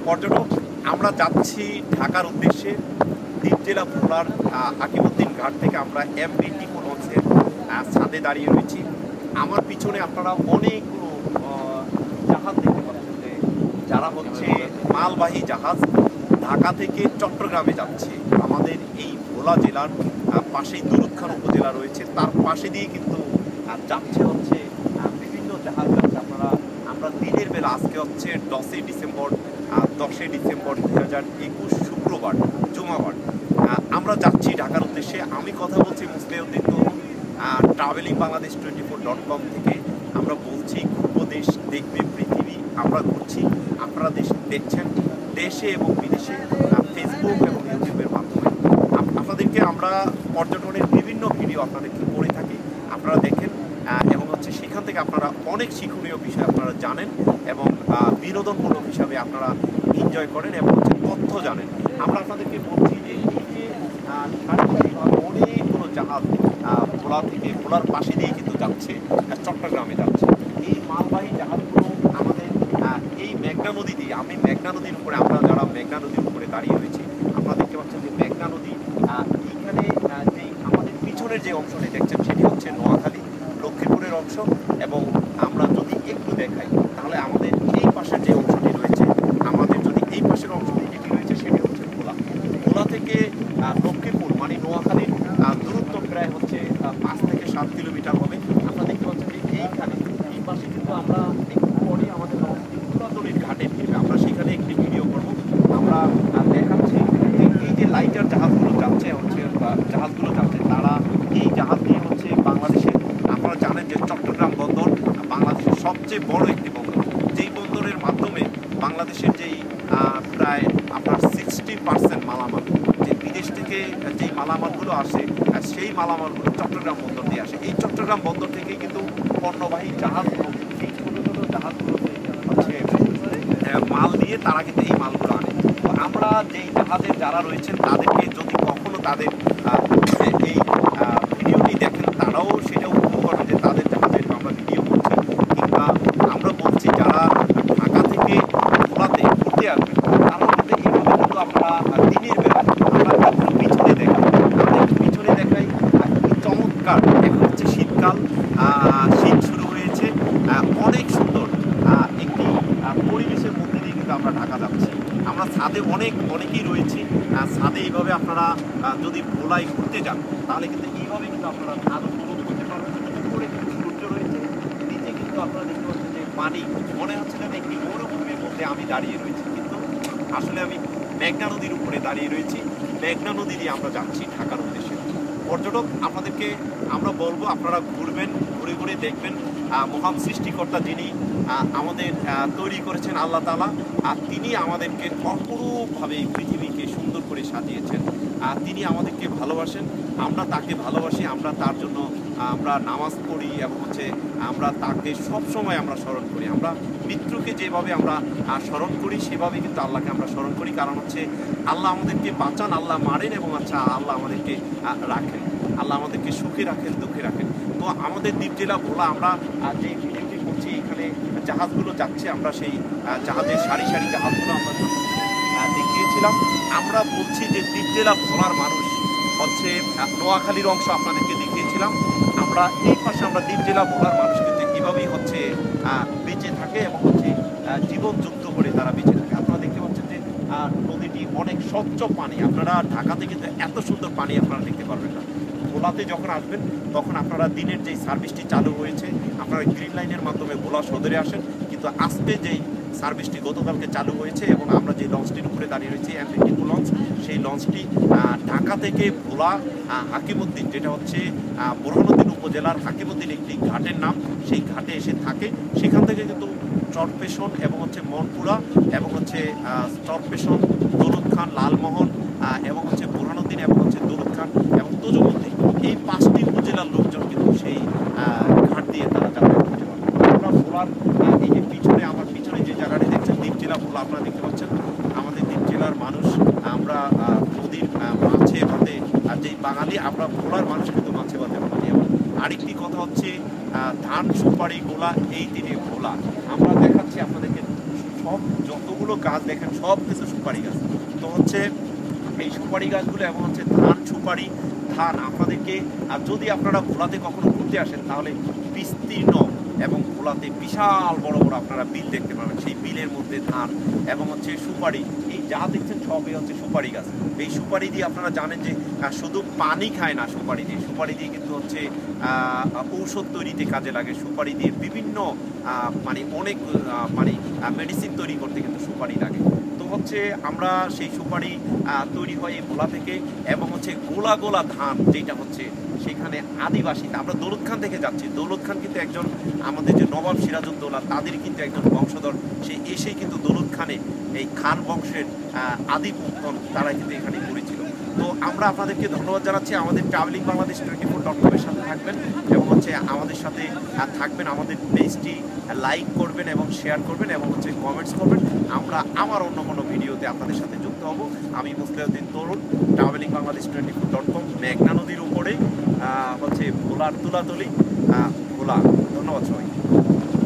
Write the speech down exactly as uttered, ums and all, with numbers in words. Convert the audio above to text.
পর্যটক আমরা যাচ্ছি ঢাকার উদ্দেশ্যে। দ্বীপ জেলা ভোলার হাকিমউদ্দিন ঘাট থেকে আমরা এমভি টিপো লঞ্চের ছাদে দাঁড়িয়ে রয়েছি। আমার পিছনে আপনারা অনেকগুলো জাহাজ দেখতে পাচ্ছেন, যে যারা হচ্ছে মালবাহী জাহাজ ঢাকা থেকে চট্টগ্রামে যাচ্ছে। আমাদের এই ভোলা জেলার পাশেই দৌলতখান উপজেলা রয়েছে, তার পাশে দিয়ে কিন্তু যাচ্ছে হচ্ছে বিভিন্ন জাহাজ যাচ্ছে। আপনারা আমরা দিনের বেলা, আজকে হচ্ছে দশই ডিসেম্বর দশই ডিসেম্বর দুই হাজার একুশ শুক্রবার জুমাবার, আমরা যাচ্ছি ঢাকার উদ্দেশ্যে। আমি কথা বলছি Musliuddin Tarun, travelling Bangladesh twenty four dot com থেকে। আমরা বলছি ঘুরবো দেশ, দেখবে পৃথিবী। আমরা ঘুরছি, আপনারা দেশ দেখছেন দেশে এবং বিদেশে, ফেসবুক এবং ইউটিউবের মাধ্যমে। আপনাদেরকে আমরা পর্যটনের বিভিন্ন ভিডিও আপনাদেরকে করে থাকি, আপনারা দেখেন এবং হচ্ছে সেখান থেকে আপনারা অনেক শিক্ষণীয় বিষয় আপনারা জানেন এবং বিনোদনমূলক হিসাবে আপনারা এনজয় করেন এবং হচ্ছে তথ্য জানেন। আমরা আপনাদেরকে বলছি যে এই যে অনেকগুলো জাহাজ ভোলা থেকে, ভোলার পাশে দিয়ে কিন্তু যাচ্ছে চট্টগ্রামে যাচ্ছে। এই মালবাহী জাহাজগুলো আমাদের এই মেঘনা নদী দিয়ে, আমি মেঘনা নদীর উপরে, আমরা যারা মেঘনা নদীর উপরে দাঁড়িয়ে রয়েছি, আপনারা দেখতে পাচ্ছেন যে মেঘনা নদী এইখানে যেই আমাদের পিছনের যে অংশটি দেখছেন সেটি হচ্ছে নোয়াখালী লক্ষ্মীপুরের অংশ। এবং আমরা যদি একটু দেখাই তাহলে আমাদের এই পাশের যে অংশটি রয়েছে, আমাদের যদি এই পাশের অংশটি যেটি রয়েছে সেটি হচ্ছে ভোলা। ভোলা থেকে লক্ষ্মীপুর মানে নোয়াখালীর দূরত্ব প্রায় হচ্ছে পাঁচ থেকে সাত কিলোমিটার হবে। আপনারা দেখতে পাচ্ছেন যে এইখানে এই পাশে কিন্তু আমরা একটু পরে আমাদের পুরাতনের ঘাটে ফিরবে, আমরা সেখানে একটি ভিডিও করব। আমরা দেখাচ্ছি যে এই যে লাইটার জাহাজগুলো যাচ্ছে হচ্ছে জাহাজগুলো যাচ্ছে তারা এই জাহাজ নিয়ে হচ্ছে বাংলাদেশের, আপনারা জানেন যে চট্টগ্রাম বন্দর বাংলাদেশের সবচেয়ে বড় একটি বন্দর, যেই বন্দরের মাধ্যমে বাংলাদেশের যেই প্রায় আপনার সিক্সটি পার্সেন্ট মালামাল যে বিদেশ থেকে যেই মালামালগুলো আসে, সেই মালামালগুলো চট্টগ্রাম বন্দর দিয়ে আসে। এই চট্টগ্রাম বন্দর থেকেই কিন্তু পণ্যবাহী জাহাজগুলো, এই ছোটো ছোটো জাহাজগুলোতে হচ্ছে মাল দিয়ে তারা কিন্তু এই মালগুলো আনে। তো আমরা যেই জাহাজের যারা রয়েছেন তাদেরকে যদি কখনো তাদের এই ভিডিওটি দেখেন, তারাও সেটা উপভোগ করেন যে তাদের জাহাজের আমরা ভিডিও করছি। কিংবা আমরা বলছি যারা ঢাকা থেকে ভোলাতে ঘুরতে আসবেন, তারাও কিন্তু এইভাবে কিন্তু আপনারা দিনের বেলা আমরা পিছনে দেখাই, আমাদের পিছনে দেখাই কি চমৎকার। এখন হচ্ছে শীতকাল, শীত শুরু হয়েছে, অনেক সুন্দর একটি পরিবেশের মধ্যে দিয়ে কিন্তু আমরা ঢাকা যাচ্ছি। আমরা ছাদে অনেক অনেকেই রয়েছি, ছাদে এইভাবে আপনারা যদি ভোলায় ঘুরতে যান তাহলে কিন্তু এইভাবে কিন্তু আপনারা ছাদ উপভোগ করতে পারবেন। উপরে কিন্তু সূর্য রয়েছে, নিচে কিন্তু আপনারা দেখতে পাচ্ছেন যে পানি, মনে হচ্ছে যেন একটি মরুভূমির মধ্যে আমি দাঁড়িয়ে রয়েছি, কিন্তু আসলে আমি মেঘনা নদীর উপরে দাঁড়িয়ে রয়েছি। মেঘনা নদী দিয়ে আমরা যাচ্ছি ঢাকার উদ্দেশ্যে। পর্যটক আপনাদেরকে আমরা বলবো আপনারা ঘুরবেন, ঘুরে ঘুরে দেখবেন মহান সৃষ্টিকর্তা যিনি আমাদের তৈরি করেছেন আল্লাহ তাআলা, আর তিনি আমাদেরকে অপরূপভাবে এই পৃথিবীকে সুন্দর করে সাজিয়েছেন। আর তিনি আমাদেরকে ভালোবাসেন, আমরা তাকে ভালোবাসি, আমরা তার জন্য আমরা নামাজ পড়ি এবং হচ্ছে আমরা তাকে সব সময় আমরা স্মরণ করি। আমরা মৃত্যুকে যেভাবে আমরা স্মরণ করি সেভাবে কিন্তু আল্লাহকে আমরা স্মরণ করি, কারণ হচ্ছে আল্লাহ আমাদেরকে বাঁচান, আল্লাহ মারেন এবং আচ্ছা আল্লাহ আমাদেরকে রাখেন, আল্লাহ আমাদেরকে সুখে রাখেন, দুঃখে রাখেন। তো আমাদের দ্বীপ জেলা ভোলা, আমরা যে ভিডিওটি করছি এখানে জাহাজগুলো যাচ্ছে, আমরা সেই জাহাজের সারি সারি জাহাজগুলো আমরা দেখিয়েছিলাম। আমরা বলছি যে দ্বীপ জেলা ভোলার মানুষ হচ্ছে নোয়াখালীর অংশ আপনাদেরকে দেখিয়েছিলাম। আমরা এই পাশে আমরা দ্বীপ জেলা ভোলার মানুষ কিন্তু কীভাবেই হচ্ছে বেঁচে থাকে এবং হচ্ছে জীবন যুক্ত করে তারা বেঁচে থাকে। আপনারা দেখতে পাচ্ছেন যে নদীটি অনেক স্বচ্ছ পানি, আপনারা ঢাকাতে কিন্তু এত সুন্দর পানি আপনারা দেখতে পারবেন না। ভোলাতে যখন আসবেন তখন আপনারা দিনের যেই সার্ভিসটি চালু হয়েছে, আপনারা গ্রিন লাইনের মাধ্যমে ভোলা সদরে আসেন, কিন্তু আজকে যেই সার্ভিসটি গতকালকে চালু হয়েছে এবং আমরা যে লঞ্চটির উপরে দাঁড়িয়ে রয়েছি এমভি টিপো লঞ্চ, সেই লঞ্চটি ঢাকা থেকে ভোলা হাকিমউদ্দিন, যেটা হচ্ছে বোরহানউদ্দিন উপজেলার হাকিমউদ্দিন একটি ঘাটের নাম, সেই ঘাটে এসে থাকে। সেখান থেকে কিন্তু চরপেশন এবং হচ্ছে মনপুরা এবং হচ্ছে চরপেশন, দৌলতখান, লালমোহন এবং হচ্ছে বোরহানউদ্দিন এবং হচ্ছে দৌলতখান এবং তজুমুদ্দিন, এই পাঁচটি উপজেলার লোকজন কিন্তু সেই ঘাট দিয়ে তারা যাতায়াত করতে পারে। আমরা ভোলার এই যে পিছনে, আমার পিছনে যে জায়গাটি দেখছেন দ্বীপ জেলা ভোলা, আপনারা দেখতে পাচ্ছেন আমাদের দ্বীপ জেলার মানুষ, আমরা নদীর মাছে ভাতে যেই বাঙালি, আমরা ভোলার মানুষ কিন্তু মাছে ভাতে বাঙালি। এবং আরেকটি কথা হচ্ছে ধান সুপারি গোলা এই দিনে ভোলা, আমরা দেখাচ্ছি আপনাদেরকে সব যতগুলো গাছ দেখেন সব কিছু সুপারি গাছ। তো হচ্ছে এই সুপারি গাছগুলো এবং হচ্ছে ধান সুপারি ধান আপনাদেরকে, আর যদি আপনারা ভোলাতে কখনো ঘুরতে আসেন তাহলে বিস্তীর্ণ এবং ভোলাতে বিশাল বড় বড় আপনারা বিল দেখতে পাবেন। সেই বিলের মধ্যে ধান এবং হচ্ছে সুপারি, এই যা দেখছেন সবই হচ্ছে সুপারি গাছ। এই সুপারি দিয়ে আপনারা জানেন যে শুধু পানি খায় না, সুপারি দিয়ে সুপারি দিয়ে কিন্তু হচ্ছে ঔষধ তৈরিতে কাজে লাগে। সুপারি দিয়ে বিভিন্ন মানে অনেক মানে মেডিসিন তৈরি করতে কিন্তু সুপারি লাগে। তো হচ্ছে আমরা সেই সুপারি তৈরি হয় এই ভোলা থেকে, এবং হচ্ছে গোলা গোলা ধান যেটা হচ্ছে সেখানে আদিবাসী, আমরা দৌলত খান থেকে যাচ্ছি। দৌলত খান কিন্তু একজন আমাদের যে নবাব সিরাজউদ্দৌলা তাদের কিন্তু একজন বংশধর, সে এসেই কিন্তু দৌলত খানে এই খান বংশের আদি পুত্তন তারা কিন্তু এখানে পড়েছিল। তো আমরা আপনাদেরকে ধন্যবাদ জানাচ্ছি। আমাদের travelling Bangladesh twenty four dot কমের সাথে থাকবেন এবং হচ্ছে আমাদের সাথে থাকবেন, আমাদের পেজটি লাইক করবেন এবং শেয়ার করবেন এবং হচ্ছে কমেন্টস করবেন। আমরা আমার অন্য কোনো ভিডিওতে আপনাদের সাথে যুক্ত হব। আমি Musliuddin Tarun, travelling Bangladesh twenty four dot com, মেঘনা নদীর উপরে হচ্ছে ভোলার তুলাতলি ভোলা। ধন্যবাদ সবাই।